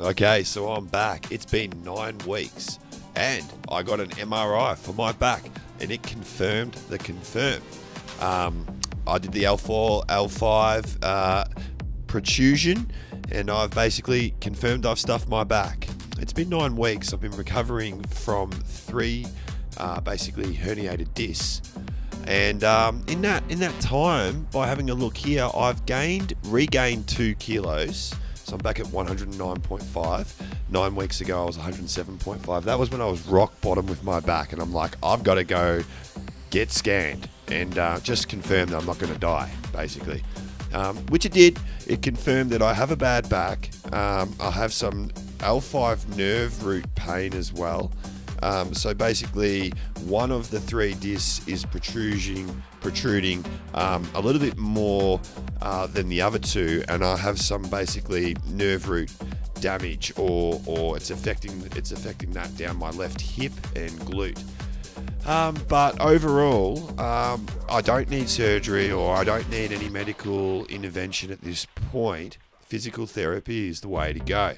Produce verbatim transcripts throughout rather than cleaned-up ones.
Okay, so I'm back. It's been nine weeks and I got an M R I for my back and it confirmed the confirm. Um, I did the L four, L five uh, protrusion and I've basically confirmed I've stuffed my back. It's been nine weeks. I've been recovering from three uh, basically herniated discs. And um, in that in that time, by having a look here, I've gained, regained two kilos. So I'm back at one hundred nine point five. Nine weeks ago, I was one hundred seven point five. That was when I was rock bottom with my back. And I'm like, I've got to go get scanned and uh, just confirm that I'm not going to die, basically. Um, which it did. It confirmed that I have a bad back. Um, I have some L five nerve root pain as well. Um, so basically, one of the three discs is protruding, protruding um, a little bit more uh, than the other two, and I have some basically nerve root damage, or or it's affecting it's affecting that down my left hip and glute. Um, but overall, um, I don't need surgery or I don't need any medical intervention at this point. Physical therapy is the way to go.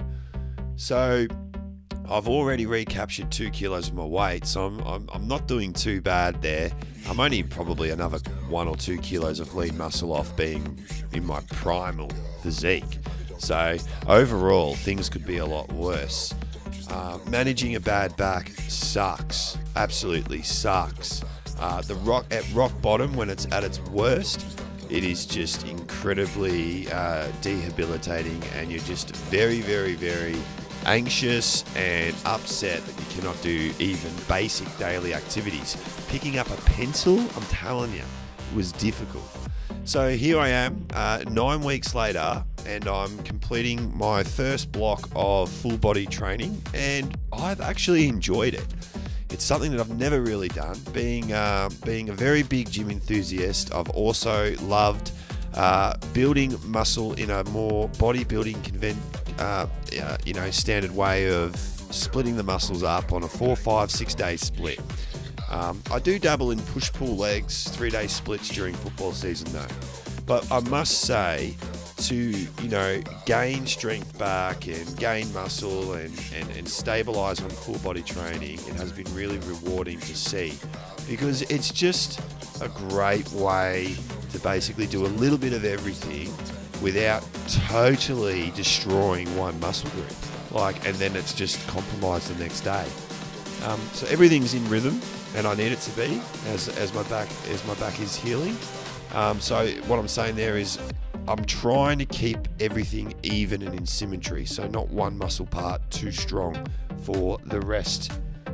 So I've already recaptured two kilos of my weight, so I'm, I'm, I'm not doing too bad there. I'm only probably another one or two kilos of lean muscle off being in my primal physique. So overall, things could be a lot worse. Uh, managing a bad back sucks, absolutely sucks. Uh, the rock at rock bottom, when it's at its worst, it is just incredibly uh, debilitating, and you're just very, very, very anxious and upset that you cannot do even basic daily activities. Picking up a pencil, I'm telling you, was difficult. So here I am, uh, nine weeks later, and I'm completing my first block of full body training, and I've actually enjoyed it. It's something that I've never really done. Being uh, being a very big gym enthusiast, I've also loved uh, building muscle in a more bodybuilding convent. Uh, uh, you know, standard way of splitting the muscles up on a four, five, six day split. Um, I do dabble in push-pull legs, three-day splits during football season though. But I must say, to you know, gain strength back and gain muscle and, and, and stabilize on full body training, it has been really rewarding to see, because it's just a great way to basically do a little bit of everything without totally destroying one muscle group, like, and then it's just compromised the next day. Um, so everything's in rhythm, and I need it to be as as my back as my back is healing. Um, so what I'm saying there is, I'm trying to keep everything even and in symmetry, so not one muscle part too strong for the rest.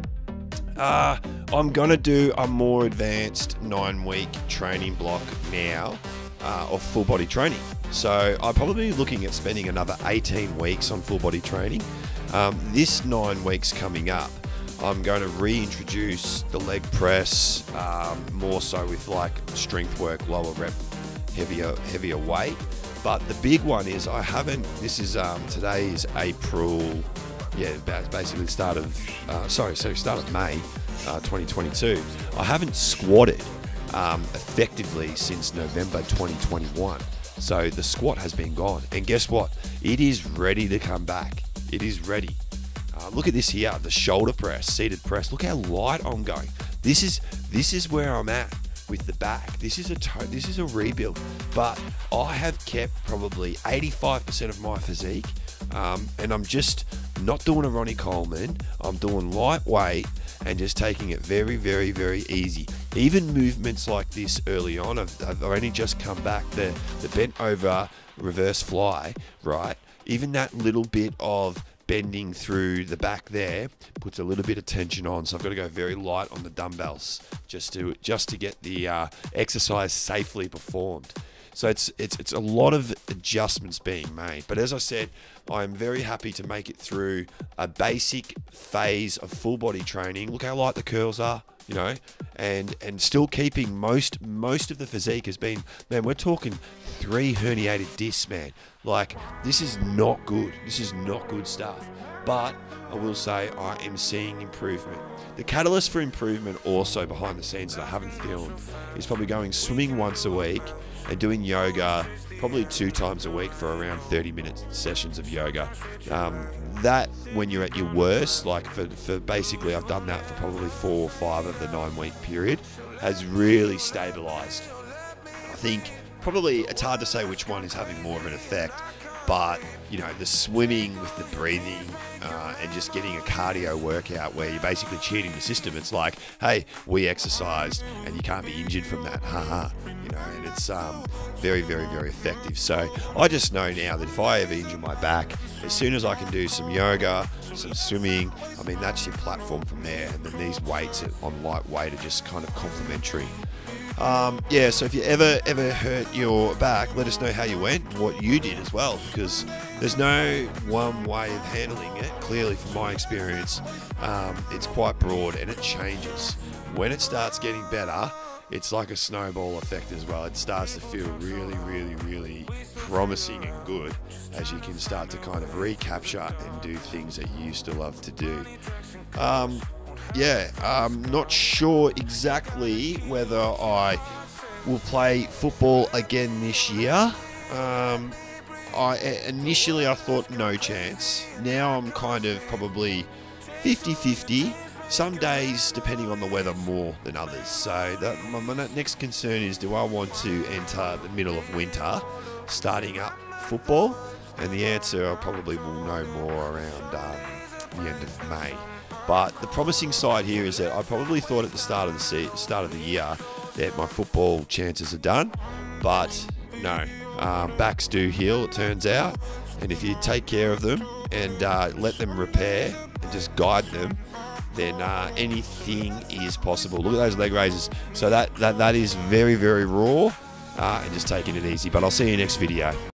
Uh, I'm gonna do a more advanced nine-week training block now uh, of full body training. So I'm probably looking at spending another eighteen weeks on full body training. Um, this nine weeks coming up, I'm going to reintroduce the leg press, um, more so with like strength work, lower rep, heavier heavier weight. But the big one is I haven't. This is um, today is April, yeah, basically start of uh, sorry, so start of May, uh, twenty twenty-two. I haven't squatted um, effectively since November twenty twenty-one. So the squat has been gone, and guess what? It is ready to come back. It is ready. Uh, look at this here, the shoulder press, seated press. Look how light I'm going. This is this is where I'm at with the back. This is a to this is a rebuild, but I have kept probably eighty-five percent of my physique, um, and I'm just not doing a Ronnie Coleman. I'm doing lightweight and just taking it very, very, very easy. Even movements like this early on, I've, I've only just come back, the, the bent over reverse fly, right? Even that little bit of bending through the back there puts a little bit of tension on. So I've got to go very light on the dumbbells just to just to get the uh, exercise safely performed. So it's it's it's a lot of adjustments being made. But as I said, I'm very happy to make it through a basic phase of full body training. Look how light the curls are, you know, and and still keeping most most of the physique has been, man, we're talking three herniated discs, man. Like, this is not good. This is not good stuff. But I will say I am seeing improvement. The catalyst for improvement also behind the scenes that I haven't filmed is probably going swimming once a week and doing yoga probably two times a week for around thirty minute sessions of yoga. Um, that when you're at your worst, like for, for basically I've done that for probably four or five of the nine week period, has really stabilized. I think probably it's hard to say which one is having more of an effect, but you know, the swimming with the breathing uh, and just getting a cardio workout where you're basically cheating the system. It's like, hey, we exercised and you can't be injured from that, haha. You know, and it's um, very, very, very effective. So I just know now that if I ever injure my back, as soon as I can do some yoga, some swimming, I mean, that's your platform from there. And then these weights on lightweight are just kind of complementary. Um, yeah, so if you ever ever hurt your back, let us know how you went, what you did as well, because there's no one way of handling it. Clearly, from my experience, um, it's quite broad and it changes. When it starts getting better, it's like a snowball effect as well. It starts to feel really, really, really promising and good as you can start to kind of recapture and do things that you used to love to do. Um, Yeah, I'm not sure exactly whether I will play football again this year. Um, I initially I thought no chance. Now I'm kind of probably fifty fifty. Some days, depending on the weather, more than others. So that, my, my next concern is, do I want to enter the middle of winter, starting up football? And the answer I probably will know more around um, the end of May. But the promising side here is that I probably thought at the start of the se- start of the year that my football chances are done, but no, um, backs do heal, it turns out, and if you take care of them and uh, let them repair and just guide them, then uh, anything is possible. Look at those leg raises. So that that that is very, very raw, uh, and just taking it easy. But I'll see you next video.